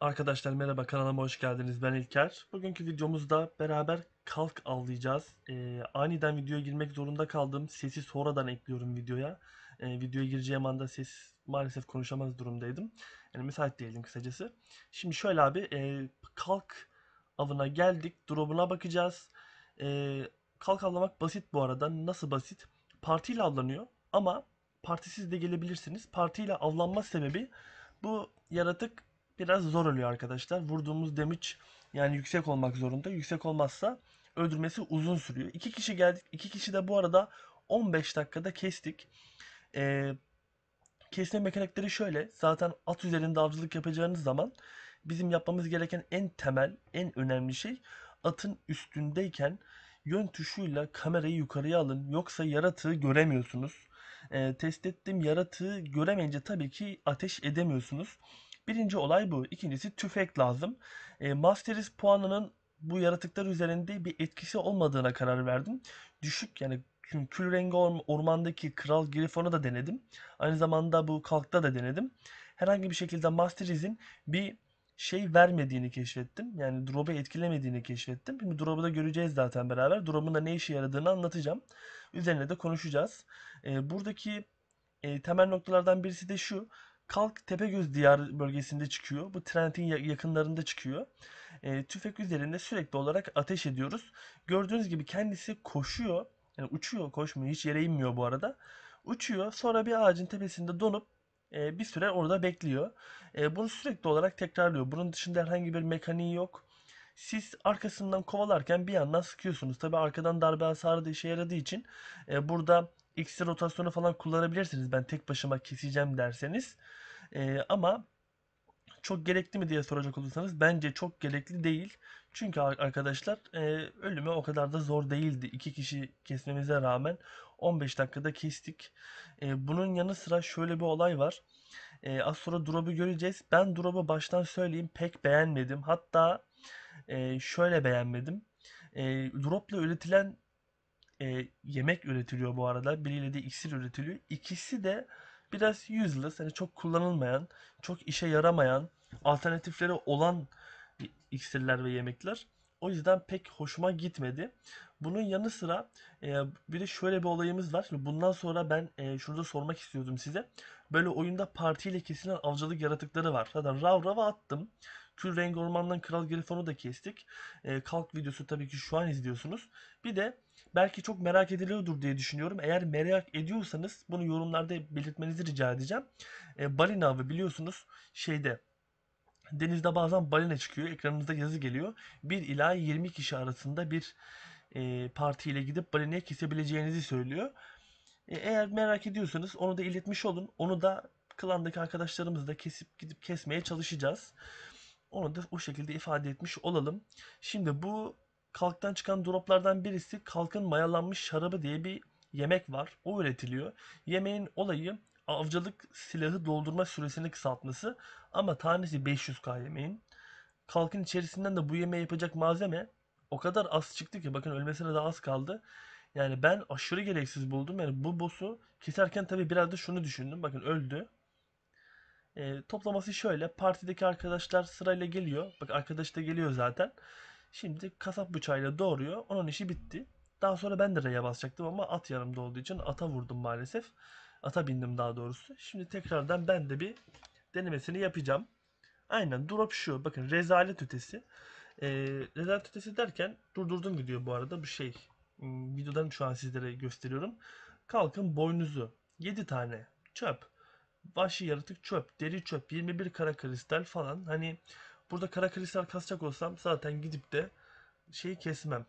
Arkadaşlar merhaba, kanalıma hoş geldiniz. Ben İlker. Bugünkü videomuzda beraber kalk avlayacağız. Aniden videoya girmek zorunda kaldım. Sesi sonradan ekliyorum videoya. Videoya gireceğim anda ses maalesef konuşamaz durumdaydım. Yani müsait değildim kısacası. Şimdi şöyle abi, kalk avına geldik. Drop'una bakacağız. E, Kalk avlamak basit bu arada. Nasıl basit? Partiyle avlanıyor ama partisiz de gelebilirsiniz. Partiyle avlanma sebebi bu yaratık biraz zor ölüyor arkadaşlar. Vurduğumuz damage yani yüksek olmak zorunda. Yüksek olmazsa öldürmesi uzun sürüyor. İki kişi geldik. İki kişi de bu arada 15 dakikada kestik. Ee, Kesme mekanikleri şöyle. Zaten at üzerinde avcılık yapacağınız zaman bizim yapmamız gereken en temel, en önemli şey atın üstündeyken yön tuşuyla kamerayı yukarıya alın. Yoksa yaratığı göremiyorsunuz. Test ettiğim yaratığı göremeyince tabii ki ateş edemiyorsunuz. Birinci olay bu. İkincisi tüfek lazım. Masteries puanının bu yaratıklar üzerinde bir etkisi olmadığına karar verdim. Düşük yani kül rengi ormandaki Kral Grifon'u da denedim. Aynı zamanda bu kalkta da denedim. Herhangi bir şekilde Masteriz'in bir şey vermediğini keşfettim. Yani drop'u etkilemediğini keşfettim. Şimdi drop'u da göreceğiz zaten beraber. Drop'un da ne işe yaradığını anlatacağım. Üzerine de konuşacağız. Buradaki temel noktalardan birisi de şu. Kalk Tepegöz Diyarı bölgesinde çıkıyor. Bu Trent'in yakınlarında çıkıyor. Tüfek üzerinde sürekli olarak ateş ediyoruz. Gördüğünüz gibi kendisi koşuyor. Yani uçuyor, koşmuyor. Hiç yere inmiyor bu arada. Uçuyor. Sonra bir ağacın tepesinde donup bir süre orada bekliyor. Bunu sürekli olarak tekrarlıyor. Bunun dışında herhangi bir mekaniği yok. Siz arkasından kovalarken bir yandan sıkıyorsunuz. Tabi arkadan darbe hasarı da işe yaradığı için burada X rotasyonu falan kullanabilirsiniz. Ben tek başıma keseceğim derseniz. Ama çok gerekli mi diye soracak olursanız bence çok gerekli değil. Çünkü arkadaşlar ölümü o kadar da zor değildi. İki kişi kesmemize rağmen 15 dakikada kestik. Bunun yanı sıra şöyle bir olay var. Az sonra drop'u göreceğiz. Ben drop'u baştan söyleyeyim pek beğenmedim. Hatta şöyle beğenmedim. Drop'la üretilen yemek üretiliyor bu arada. Biriyle de iksir üretiliyor. İkisi de biraz useless, hani çok kullanılmayan, çok işe yaramayan, alternatifleri olan iksirler ve yemekler. O yüzden pek hoşuma gitmedi. Bunun yanı sıra bir de şöyle bir olayımız var. Şimdi bundan sonra ben şunu da sormak istiyordum size. Böyle oyunda partiyle kesilen avcılık yaratıkları var. Zaten Rav Rav'a attım. Kül Rengi Orman'dan Kral Grifon'u da kestik. Kalk videosu tabii ki şu an izliyorsunuz. Bir de belki çok merak ediliyordur diye düşünüyorum. Eğer merak ediyorsanız bunu yorumlarda belirtmenizi rica edeceğim. Balina avı biliyorsunuz şeyde denizde bazen balina çıkıyor. Ekranınızda yazı geliyor. 1 ila 20 kişi arasında bir partiyle gidip balinayı kesebileceğinizi söylüyor. Eğer merak ediyorsanız onu da iletmiş olun. Onu da klandaki arkadaşlarımızla kesip gidip kesmeye çalışacağız. Onu da o şekilde ifade etmiş olalım. Şimdi bu kalktan çıkan droplardan birisi kalkın mayalanmış şarabı diye bir yemek var. O üretiliyor. Yemeğin olayı avcılık silahı doldurma süresini kısaltması ama tanesi 500k yemeğin. Kalkın içerisinden de bu yemeği yapacak malzeme o kadar az çıktı ki bakın ölmesine de az kaldı. Yani ben aşırı gereksiz buldum. Yani bu boss'u keserken tabii biraz da şunu düşündüm. Bakın öldü. Toplaması şöyle. Partideki arkadaşlar sırayla geliyor. Bak arkadaş da geliyor zaten. Şimdi kasap bıçağıyla doğruyor. Onun işi bitti. Daha sonra ben de R'ye basacaktım ama at yanımda olduğu için ata vurdum maalesef. Ata bindim daha doğrusu. Şimdi tekrardan ben de bir denemesini yapacağım. Aynen drop şu. Bakın rezalet ötesi. Ee, Rezalet ötesi derken durdurdum video bu arada. Bu şey. Videodan şu an sizlere gösteriyorum. Kalkın boynuzu. 7 tane çöp. Vahşi yaratık çöp. Deri çöp. 21 kara kristal falan. Hani burada kara kristal kasacak olsam zaten gidip de şeyi kesmem.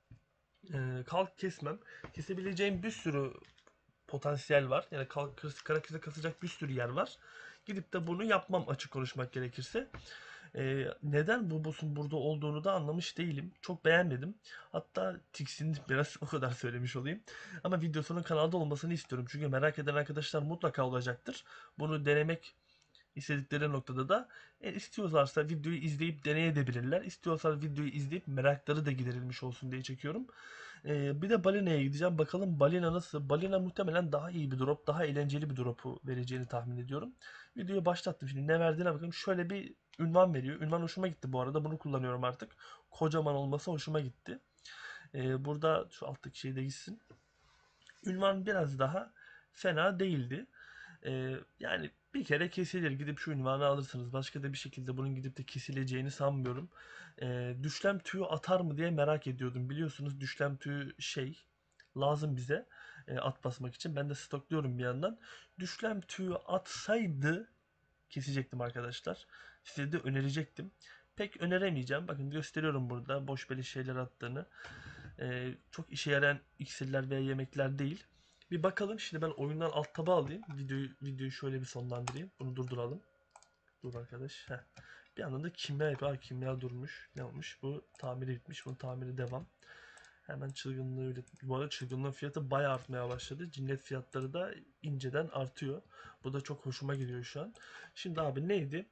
Kalk kesmem. Kesebileceğim bir sürü potansiyel var. Yani kalk, kara kristal kasacak bir sürü yer var. Gidip de bunu yapmam açık konuşmak gerekirse. Neden bu boss'un burada olduğunu da anlamış değilim. Çok beğenmedim. Hatta tiksindim biraz o kadar söylemiş olayım. Ama videosunun kanalda olmasını istiyorum. Çünkü merak eden arkadaşlar mutlaka olacaktır. Bunu denemek istedikleri noktada da istiyorlarsa videoyu izleyip deneyebilirler. İstiyorsa videoyu izleyip merakları da giderilmiş olsun diye çekiyorum. Bir de Balina'ya gideceğim. Bakalım Balina nasıl? Balina muhtemelen daha iyi bir drop, daha eğlenceli bir drop'u vereceğini tahmin ediyorum. Videoyu başlattım. Şimdi ne verdiğine bakın. Şöyle bir ünvan veriyor. Ünvan hoşuma gitti bu arada. Bunu kullanıyorum artık. Kocaman olması hoşuma gitti. Burada şu alttaki şey de gitsin. Ünvan biraz daha fena değildi. Yani bir kere kesilir. Gidip şu ünvanı alırsınız. Başka da bir şekilde bunun gidip de kesileceğini sanmıyorum. Düşlem tüyü atar mı diye merak ediyordum. Biliyorsunuz düşlem tüyü lazım bize at basmak için. Ben de stokluyorum bir yandan. Düşlem tüyü atsaydı kesecektim arkadaşlar. Size de önerecektim. Pek öneremeyeceğim. Bakın gösteriyorum burada boş beleş şeyler attığını. Çok işe yarayan iksirler veya yemekler değil. Bir bakalım. Şimdi ben oyundan alt taba alayım. Videoyu şöyle bir sonlandırayım. Bunu durduralım. Dur arkadaş. Heh. Bir yandan da kimya yapıyor. Kimya durmuş. Ne olmuş? Bu tamiri bitmiş. Bunun tamiri devam. Hemen çılgınlığı üret. Bu arada çılgınlığın fiyatı bayağı artmaya başladı. Cinnet fiyatları da inceden artıyor. Bu da çok hoşuma gidiyor şu an. Şimdi abi neydi?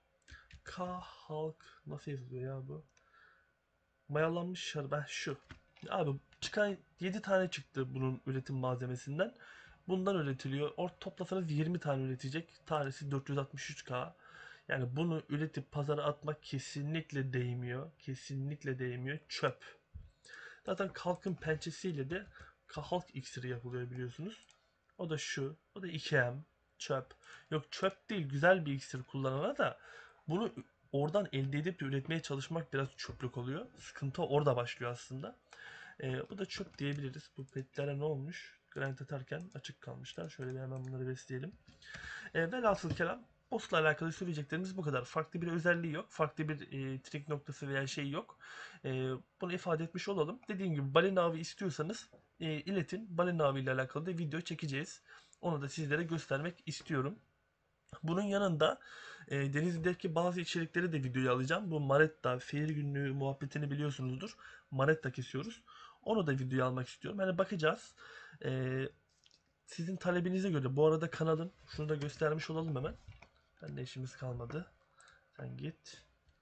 Halk nasıl yazılıyor ya bu? Mayalanmış şarap. Şu. Abi çıkan 7 tane çıktı bunun üretim malzemesinden. Bundan üretiliyor. Toplasanız 20 tane üretecek. Tanesi 463K. Yani bunu üretip pazara atmak kesinlikle değmiyor. Kesinlikle değmiyor. Çöp. Zaten Kalk'ın pençesiyle de Halk iksiri yapılıyor biliyorsunuz. O da şu. O da 2M. Çöp. Yok çöp değil. Güzel bir iksir kullanana da bunu oradan elde edip de üretmeye çalışmak biraz çöplük oluyor. Sıkıntı orada başlıyor aslında. Bu da çöp diyebiliriz. Bu petlere ne olmuş? Granit atarken açık kalmışlar. Şöyle bir hemen bunları besleyelim. Velhasıl kelam boss'la alakalı söyleyeceklerimiz bu kadar. Farklı bir özelliği yok. Farklı bir trik noktası veya şey yok. Bunu ifade etmiş olalım. Dediğim gibi balina avı istiyorsanız iletin. Balina avı ile alakalı da video çekeceğiz. Onu da sizlere göstermek istiyorum. Bunun yanında Denizli'deki bazı içerikleri de videoya alacağım. Bu Maretta, Fair günlüğü muhabbetini biliyorsunuzdur. Maretta kesiyoruz. Onu da videoya almak istiyorum. Yani bakacağız. E, Sizin talebinize göre. Bu arada kanalın, şunu da göstermiş olalım hemen. Ben de işimiz kalmadı. Sen git.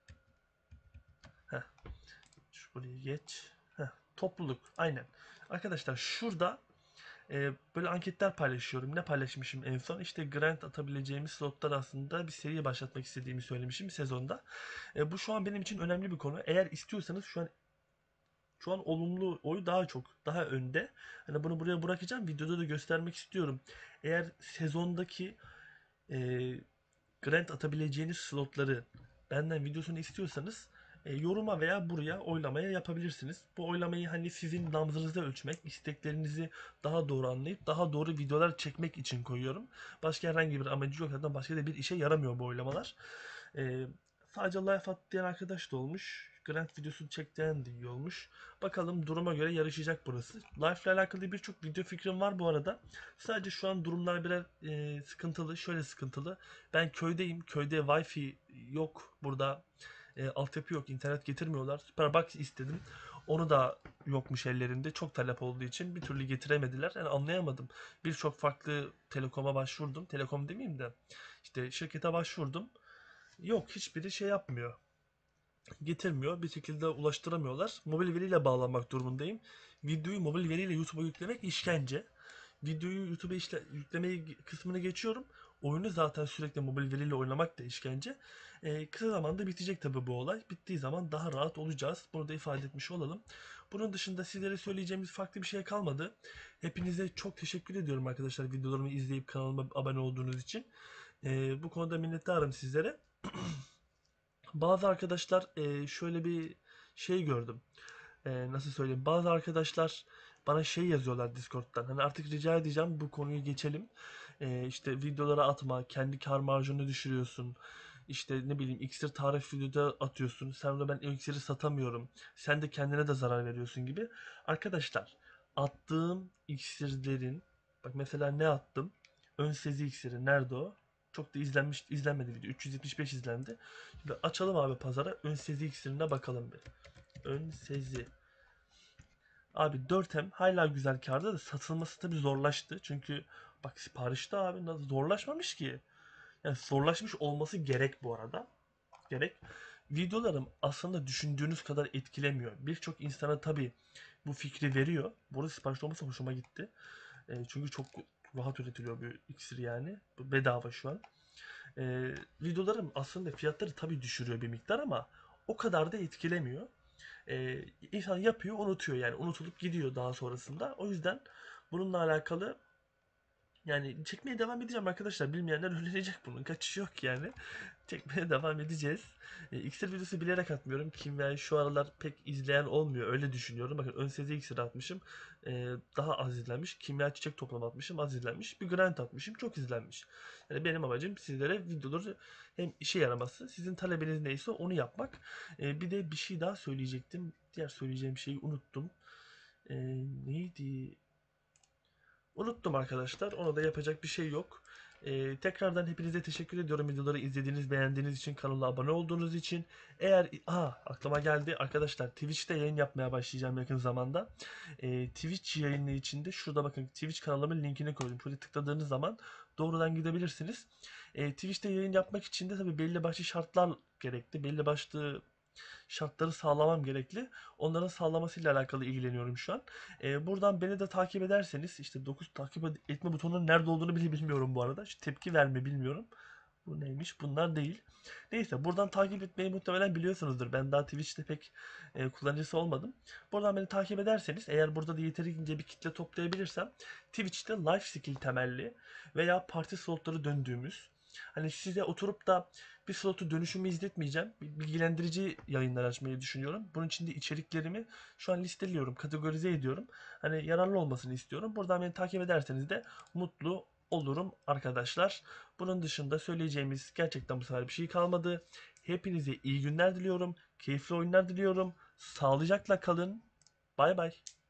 Heh, şu buraya geç. Heh, topluluk. Aynen. Arkadaşlar şurada böyle anketler paylaşıyorum. Ne paylaşmışım en son? İşte grant atabileceğimiz slotlar aslında bir seri başlatmak istediğimi söylemişim sezonda. Bu şu an benim için önemli bir konu. Eğer istiyorsanız şu an olumlu oy daha çok, daha önde. Hani bunu buraya bırakacağım. Videoda da göstermek istiyorum. Eğer sezondaki e, grant atabileceğiniz slotları benden videosunu istiyorsanız yoruma veya buraya oylamaya yapabilirsiniz. Bu oylamayı hani sizin nabzınızda ölçmek, isteklerinizi daha doğru anlayıp daha doğru videolar çekmek için koyuyorum. Başka herhangi bir amacı yok. Zaten başka da bir işe yaramıyor bu oylamalar. E, Sadece life at diyen arkadaş da olmuş. Grant videosu çektiğen de iyi olmuş. Bakalım duruma göre yarışacak burası. Life ile alakalı birçok video fikrim var bu arada. Sadece şu an durumlar biraz sıkıntılı. Şöyle sıkıntılı. Ben köydeyim. Köyde Wi-Fi yok. Burada altyapı yok. İnternet getirmiyorlar. Superbox istedim. Onu da yokmuş ellerinde. Çok talep olduğu için bir türlü getiremediler. Yani anlayamadım. Birçok farklı telekoma başvurdum. Telekom demeyeyim de işte şirkete başvurdum. Yok hiçbiri şey yapmıyor. Getirmiyor. Bir şekilde ulaştıramıyorlar. Mobil veriyle bağlanmak durumundayım. Videoyu mobil veriyle YouTube'a yüklemek işkence. Videoyu YouTube'a yüklemeyi kısmını geçiyorum. Oyunu zaten sürekli mobil veriyle oynamak da işkence. Kısa zamanda bitecek tabi bu olay. Bittiği zaman daha rahat olacağız. Bunu da ifade etmiş olalım. Bunun dışında sizlere söyleyeceğimiz farklı bir şey kalmadı. Hepinize çok teşekkür ediyorum arkadaşlar videolarımı izleyip kanalıma abone olduğunuz için. Bu konuda minnettarım sizlere. Bazı arkadaşlar şöyle bir şey gördüm. Nasıl söyleyeyim? Bazı arkadaşlar bana şey yazıyorlar Discord'dan. Hani artık rica edeceğim bu konuyu geçelim. İşte videolara atma, kendi kar marjını düşürüyorsun. İşte ne bileyim iksir tarif videoda atıyorsun. Sen de ben iksiri satamıyorum. Sen de kendine de zarar veriyorsun gibi. Arkadaşlar attığım iksirlerin bak mesela ne attım? Ön sezi iksiri nerede o? Çok da izlenmedi video. 375 izlendi. Şimdi açalım abi pazara. Ön sezi iksirine bakalım bir. Ön sezi. Abi 4M hala güzel kârda da satılması tabii zorlaştı. Çünkü bak siparişte abi nasıl zorlaşmamış ki. Yani zorlaşmış olması gerek bu arada. Gerek. Videolarım aslında düşündüğünüz kadar etkilemiyor. Birçok insana tabii bu fikri veriyor. Bu arada siparişte olması hoşuma gitti. Çünkü çok rahat üretiliyor bir iksir yani. Bedava şu an. Videolarım aslında fiyatları tabii düşürüyor bir miktar ama o kadar da etkilemiyor. İnsan yapıyor, unutuyor, yani unutulup gidiyor daha sonrasında. O yüzden bununla alakalı yani çekmeye devam edeceğim arkadaşlar. Bilmeyenler öğrenecek, bunun kaçışı yok yani. Çekmeye devam edeceğiz. İksir videosu bilerek atmıyorum. Kimyayı şu aralar pek izleyen olmuyor. Öyle düşünüyorum. Bakın ön seze iksir atmışım. Daha az izlenmiş. Kimya çiçek toplama atmışım. Az izlenmiş. Bir grant atmışım. Çok izlenmiş. Yani benim amacım sizlere videoları hem işe yaraması, sizin talebiniz neyse onu yapmak. Bir de bir şey daha söyleyecektim. Diğer söyleyeceğim şeyi unuttum. Neydi? Unuttum arkadaşlar. Ona da yapacak bir şey yok. Tekrardan hepinize teşekkür ediyorum videoları izlediğiniz, beğendiğiniz için, kanala abone olduğunuz için. Eğer aklıma geldi arkadaşlar, Twitch'te yayın yapmaya başlayacağım yakın zamanda. Twitch yayını içinde şurada bakın, Twitch kanalımın linkini koydum. Şuraya tıkladığınız zaman doğrudan gidebilirsiniz. Twitch'te yayın yapmak için de tabii belli başlı şartlar gerekli. Belli başlı şartları sağlamam gerekli. Onların sağlamasıyla alakalı ilgileniyorum şu an. Buradan beni de takip ederseniz, işte 9 takip etme butonunun nerede olduğunu bile bilmiyorum bu arada. Şu tepki verme bilmiyorum. Bu neymiş? Bunlar değil. Neyse, buradan takip etmeyi muhtemelen biliyorsunuzdur. Ben daha Twitch'te pek kullanıcısı olmadım. Buradan beni takip ederseniz, eğer burada da yeterince bir kitle toplayabilirsem, Twitch'te life skill temelli veya parti slotları döndüğümüz, hani size oturup da bir slotu dönüşümü izletmeyeceğim. Bilgilendirici yayınlar açmayı düşünüyorum. Bunun için de içeriklerimi şu an listeliyorum, kategorize ediyorum. Hani yararlı olmasını istiyorum. Buradan beni takip ederseniz de mutlu olurum arkadaşlar. Bunun dışında söyleyeceğimiz gerçekten bu sefer bir şey kalmadı. Hepinize iyi günler diliyorum. Keyifli oyunlar diliyorum. Sağlıcakla kalın. Bay bay.